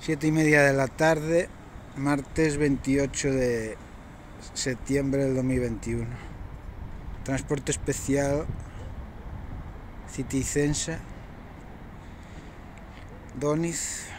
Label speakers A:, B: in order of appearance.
A: 7:30 de la tarde, martes 28 de septiembre del 2021. Transporte especial Citizense Doniz